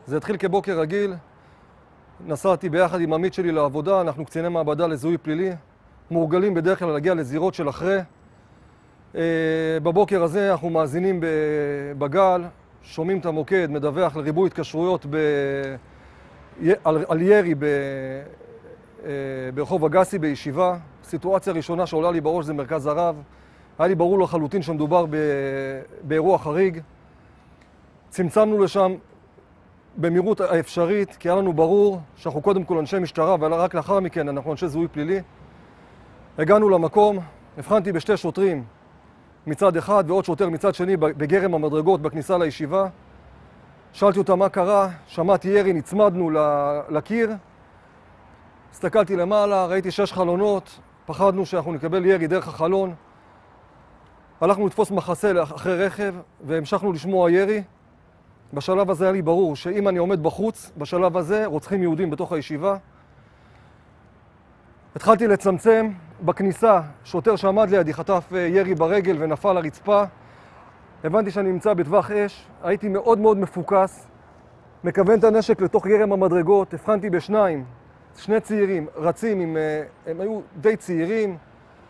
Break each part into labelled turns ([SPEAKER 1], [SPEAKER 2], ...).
[SPEAKER 1] זה התחיל כבוקר רגיל, נסעתי ביחד עם עמית שלי לעבודה, אנחנו קציני מעבדה לזיהוי פלילי, מורגלים בדרך כלל להגיע לזירות של אחרי. בבוקר הזה אנחנו מאזינים בגל, שומעים את המוקד, מדווח לריבוי התקשרויות על ירי ברחוב אגסי בישיבה. סיטואציה ראשונה שעולה לי בראש זה מרכז הרב. היה לי ברור לחלוטין שמדובר באירוע חריג. צמצמנו לשם במהירות האפשרית, כי היה לנו ברור שאנחנו קודם כל אנשי משטרה, ורק לאחר מכן אנחנו אנשי זיהוי פלילי. הגענו למקום, הבחנתי בשתי שוטרים מצד אחד ועוד שוטר מצד שני בגרם המדרגות בכניסה לישיבה. שאלתי אותה מה קרה, שמעתי ירי, נצמדנו לקיר. הסתכלתי למעלה, ראיתי 6 חלונות, פחדנו שאנחנו נקבל ירי דרך החלון. הלכנו לתפוס מחסה אחרי רכב והמשכנו לשמוע ירי. בשלב הזה היה לי ברור שאם אני עומד בחוץ, בשלב הזה רוצחים יהודים בתוך הישיבה. התחלתי לצמצם בכניסה, שוטר שעמד לידי חטף ירי ברגל ונפל לרצפה. הבנתי שאני נמצא בטווח אש, הייתי מאוד מאוד מפוקס, מכוון את הנשק לתוך גרם המדרגות, הבחנתי בשניים, 2 צעירים רצים, הם היו די צעירים.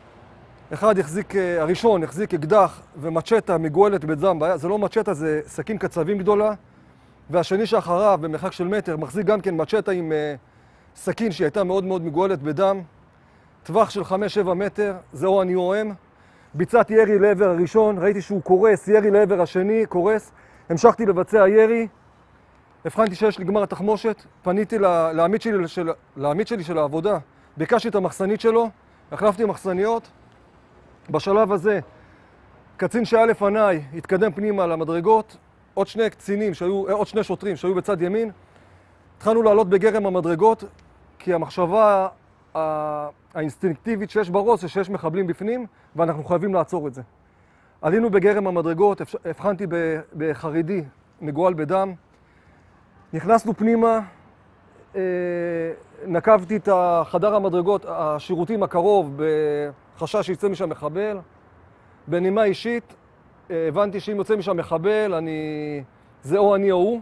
[SPEAKER 1] הראשון החזיק אקדח ומצ'טה מגואלת בדם, זה לא מצ'טה, זה סכין קצבים גדולה. והשני שאחריו, במרחק של מטר, מחזיק גם כן מצ'טה עם סכין שהיא הייתה מאוד מאוד מגואלת בדם. טווח של 5-7 מטר, זה או אני או הם. ביצעתי ירי לעבר הראשון, ראיתי שהוא קורס, ירי לעבר השני, קורס. המשכתי לבצע ירי, הבחנתי שיש לגמר התחמושת, פניתי לעמית שלי של העבודה, ביקשתי את המחסנית שלו, החלפתי מחסניות. בשלב הזה, קצין שהיה לפניי התקדם פנימה למדרגות, עוד 2 שוטרים שהיו בצד ימין. התחלנו לעלות בגרם המדרגות, כי המחשבה האינסטינקטיבית שיש בראש זה שיש מחבלים בפנים, ואנחנו חייבים לעצור את זה. עלינו בגרם המדרגות, הבחנתי בחרדי מגואל בדם. נכנסנו פנימה, נקבתי את חדר המדרגות, השירותים הקרוב, בחשש שיצא משם מחבל. בנימה אישית, הבנתי שאם יוצא משם מחבל, זה או אני או הוא.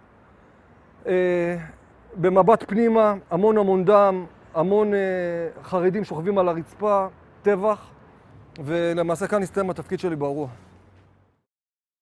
[SPEAKER 1] במבט פנימה, המון דם, המון חרדים שוכבים על הרצפה, טבח, ולמעשה כאן הסתיים התפקיד שלי באירוע.